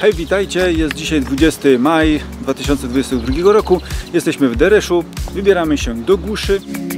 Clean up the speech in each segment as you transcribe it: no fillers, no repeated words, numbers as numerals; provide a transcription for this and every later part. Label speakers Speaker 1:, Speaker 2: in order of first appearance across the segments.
Speaker 1: Hej, witajcie, jest dzisiaj 20 maj 2022 roku. Jesteśmy w Dereszu, wybieramy się do Guszy.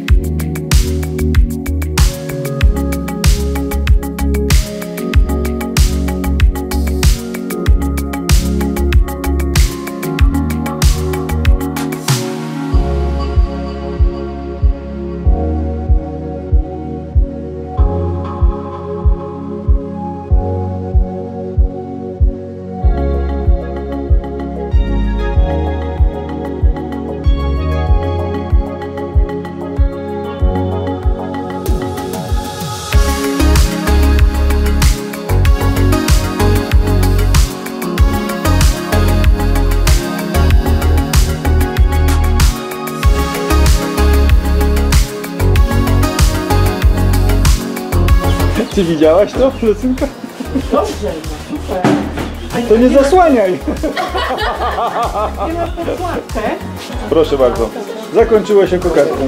Speaker 1: Ty widziałaś to, Lucynka?
Speaker 2: Dobrze, no super.
Speaker 1: To nie zasłaniaj!
Speaker 2: Nie masz podkładkę?
Speaker 1: Proszę bardzo. Zakończyło się kokardką.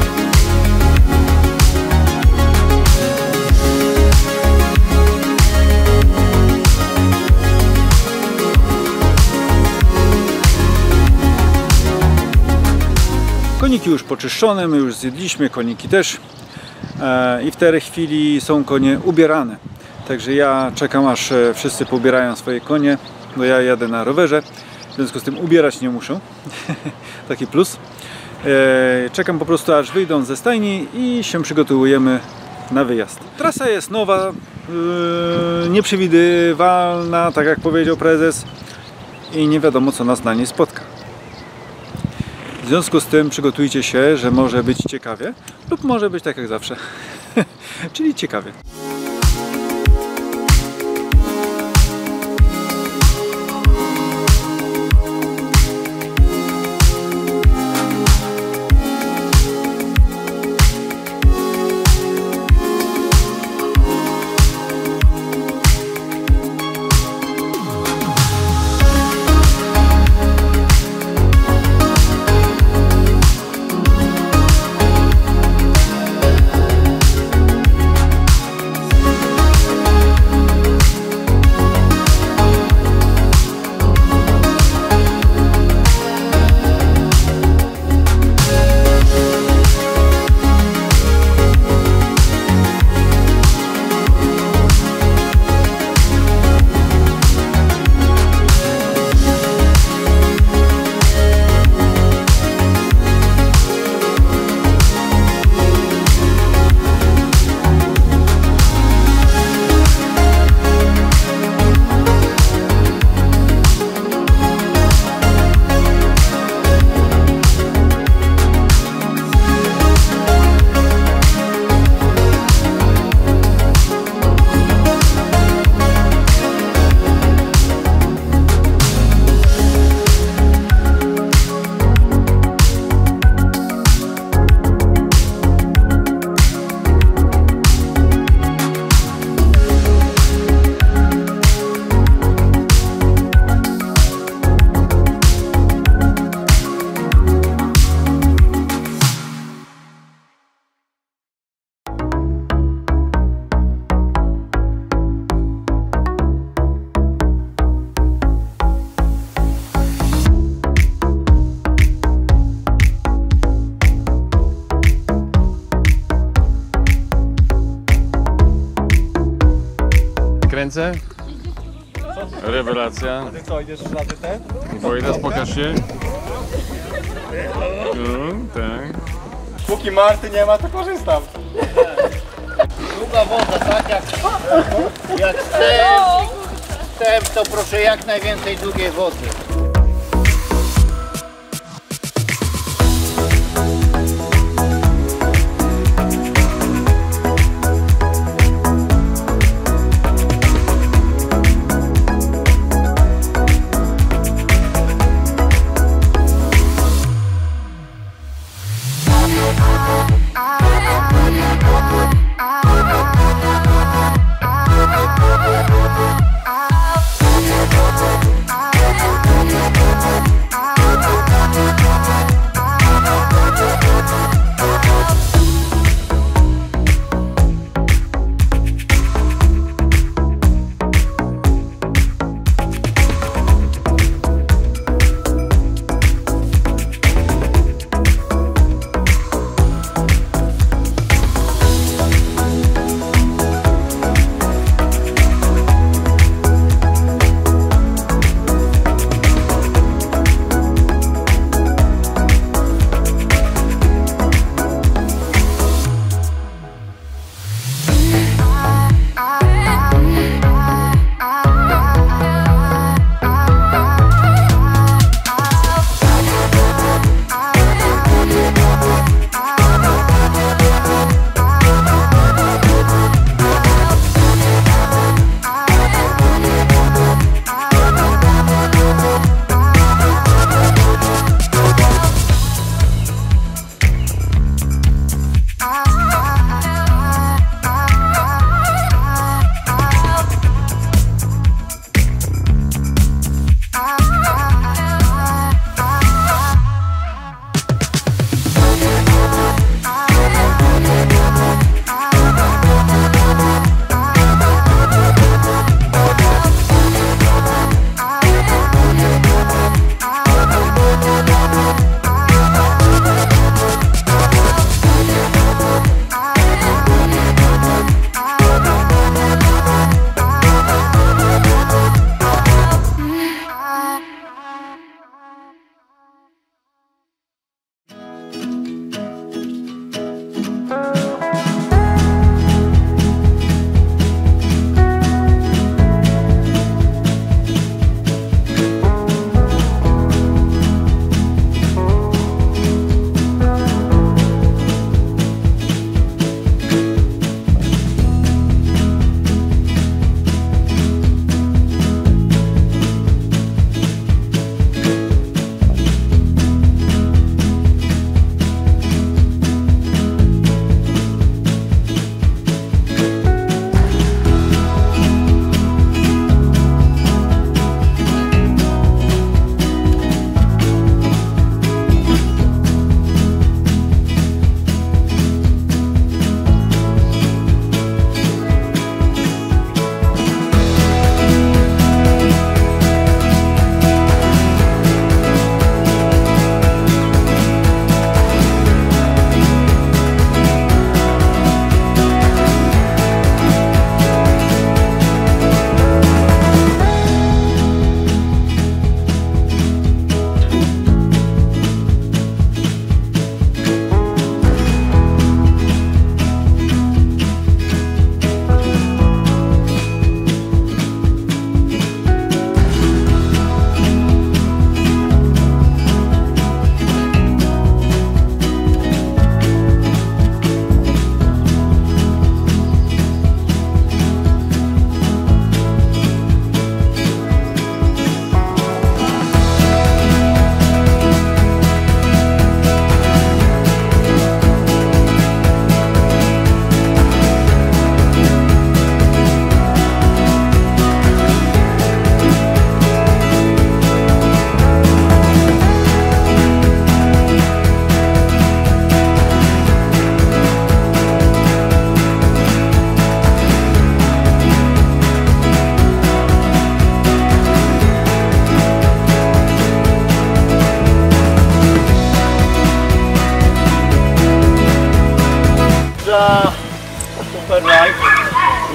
Speaker 1: Koniki już poczyszczone, my już zjedliśmy, koniki też. I w tej chwili są konie ubierane. Także ja czekam, aż wszyscy pobierają swoje konie, bo ja jadę na rowerze, w związku z tym ubierać nie muszę. Taki plus. Czekam po prostu, aż wyjdą ze stajni i się przygotowujemy na wyjazd. Trasa jest nowa, nieprzewidywalna, tak jak powiedział prezes, i nie wiadomo, co nas na niej spotka. W związku z tym przygotujcie się, że może być ciekawie lub może być tak jak zawsze, czyli ciekawie.
Speaker 3: Kręcę. Rewelacja.
Speaker 1: A ty co, idziesz w lady te?
Speaker 3: Wojdas, pokaż się. No, tak.
Speaker 1: Póki Marty nie ma, to korzystam.
Speaker 4: Długa woda, tak jak wstęp, to proszę jak najwięcej długiej wody.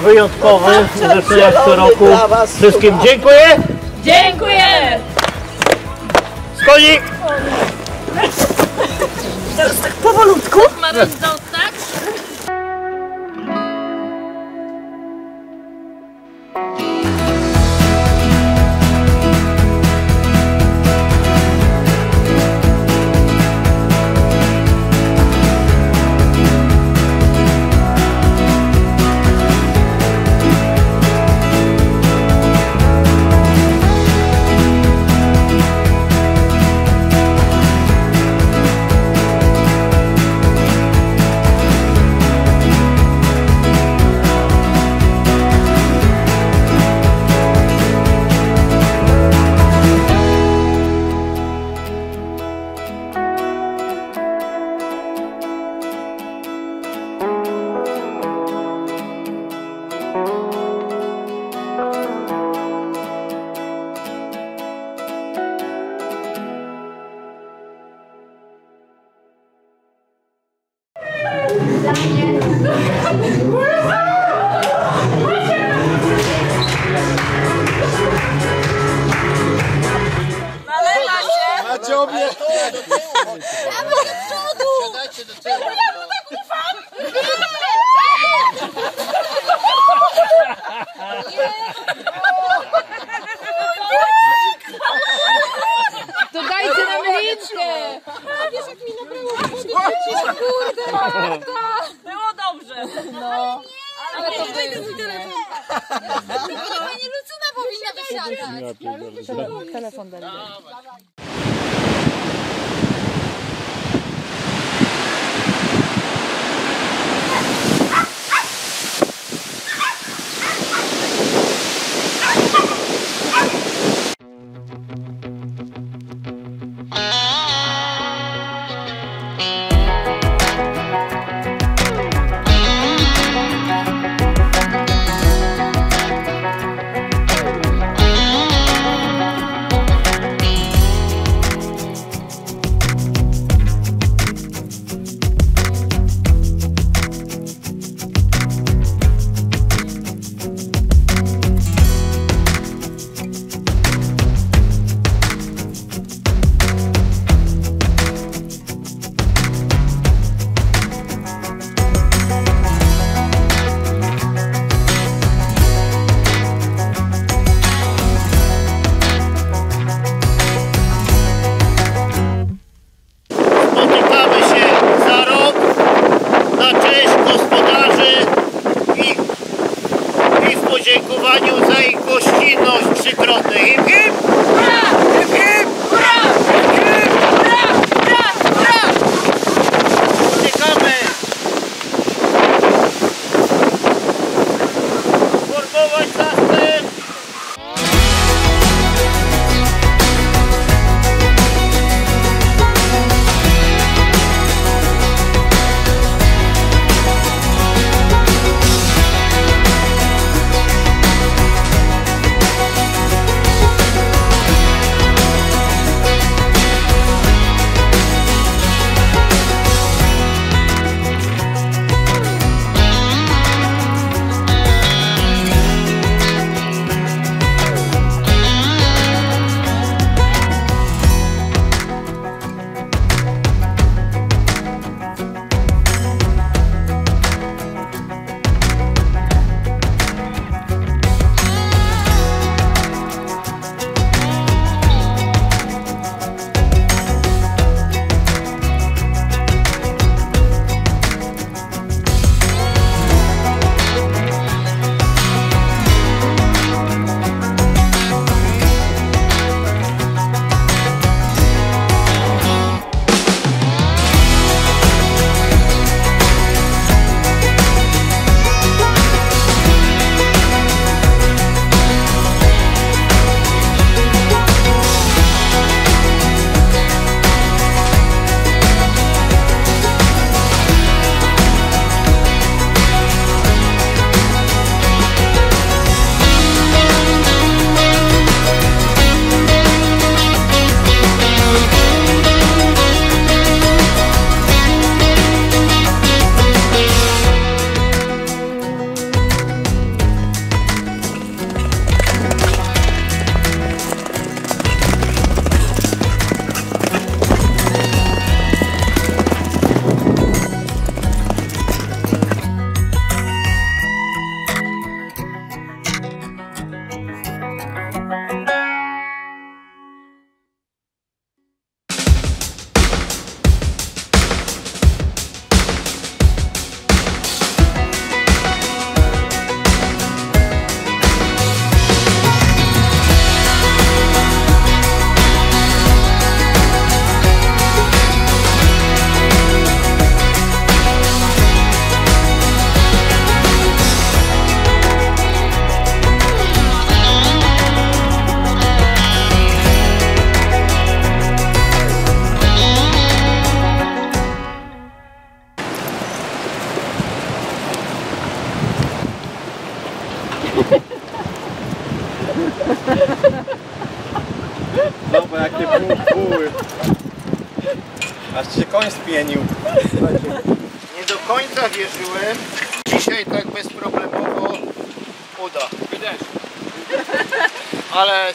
Speaker 4: wyjątkowy, zresztą jak co roku. Wszystkim dziękuję!
Speaker 5: Dziękuję!
Speaker 4: Skonik!
Speaker 2: Teraz tak powolutku.
Speaker 5: Maruś zostać? Nalewa się!
Speaker 3: Macie obie!
Speaker 4: Siadajcie do tyłu.
Speaker 5: To dajcie nam linkę! Wiesz jak mi nabrało kurde, Marta! Było dobrze. No. Ale to dajcie mój telefon. Pani Lucyna powinna wysiadać. Telefon daj.
Speaker 4: Spotykamy się za rok na cześć gospodarzy i w podziękowaniu za ich gościnność trzykrotnie. Hip, hip! Hip, hip! Hip, hip! Spotykamy formować zastęp.
Speaker 6: Zobacz jak te póły. Aż ci się koń spienił.
Speaker 4: Nie do końca wierzyłem. Dzisiaj tak bezproblemowo uda. Ale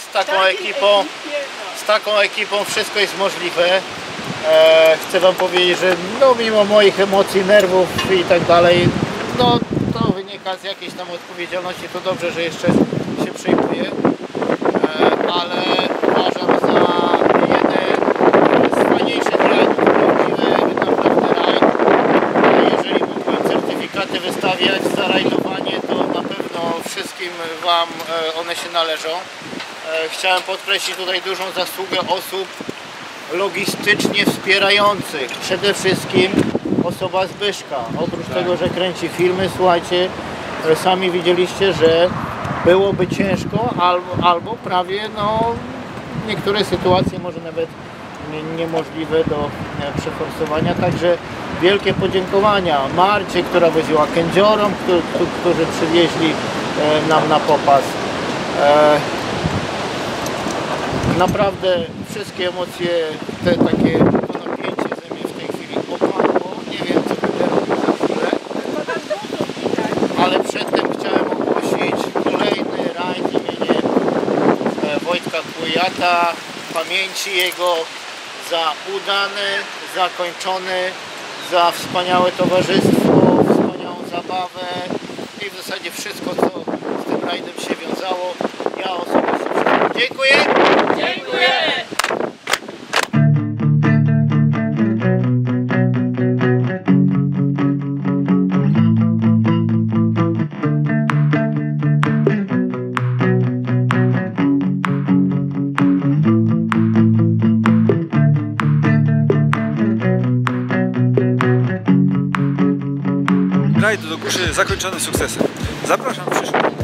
Speaker 4: z taką ekipą wszystko jest możliwe. Chcę wam powiedzieć, że no mimo moich emocji, nerwów i tak dalej, no to wynika z jakiejś tam odpowiedzialności. To dobrze, że jeszcze się przejmuję. Ale uważam za jeden z fajniejszych rajdów, prawdziwy naprawdę rajd. Jeżeli mógłbym certyfikaty wystawiać za rajdowanie, to na pewno wszystkim wam one się należą. Chciałem podkreślić tutaj dużą zasługę osób logistycznie wspierających. Przede wszystkim osoba Zbyszka. Oprócz tego, że kręci filmy, słuchajcie, sami widzieliście, że byłoby ciężko albo prawie no, niektóre sytuacje może nawet niemożliwe do przeforsowania. Także wielkie podziękowania Marcie, która woziła kędziorom, którzy przywieźli nam na popas. Naprawdę wszystkie emocje, to napięcie ze mnie w tej chwili opadło. Nie wiem, co będę robił za chwilę. Ale przedtem chciałem ogłosić kolejny rajd imieniem Wojtka Kujata. Pamięci jego za udany, zakończony, za wspaniałe towarzystwo, wspaniałą zabawę i w zasadzie wszystko, co z tym rajdem się wiązało. Ja osobiście dziękuję! Dziękuję!
Speaker 1: Rajd do Guszy zakończony sukcesem. Zapraszam w przyszłym roku.